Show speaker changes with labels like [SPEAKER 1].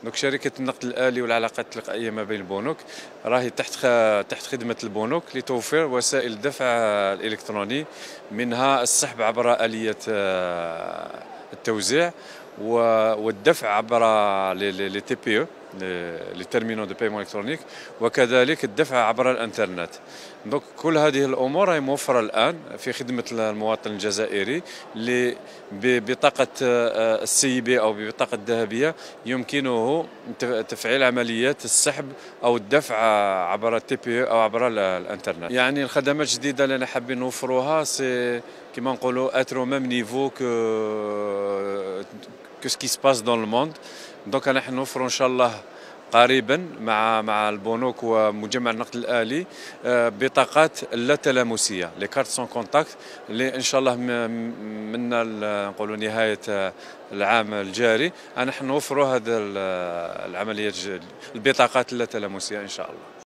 [SPEAKER 1] دونك شركة النقد الآلي والعلاقات التلقائية ما بين البنوك راهي تحت خدمة البنوك لتوفير وسائل الدفع الإلكتروني، منها السحب عبر آلية التوزيع، والدفع عبر لي تي بي او، لي تيرمينو دو بايمون الكترونيك، وكذلك الدفع عبر الانترنت. دونك كل هذه الامور هي موفره الان في خدمه المواطن الجزائري اللي ببطاقه السي بي او ببطاقه الذهبيه يمكنه تفعيل عمليات السحب او الدفع عبر التي بي او عبر الانترنت. يعني الخدمات الجديده اللي حابين نوفروها سي كيما نقولوا اترو ميم نيفو que ce qui se passe dans le monde. دونك نحن نوفروا ان شاء الله قريبا مع البنوك ومجمع النقد الآلي بطاقات اللا تلامسيه، لي كارت سون كونتاكت، اللي ان شاء الله من نقولوا نهايه العام الجاري نحن نوفروا هذه العمليات البطاقات اللا تلامسيه ان شاء الله.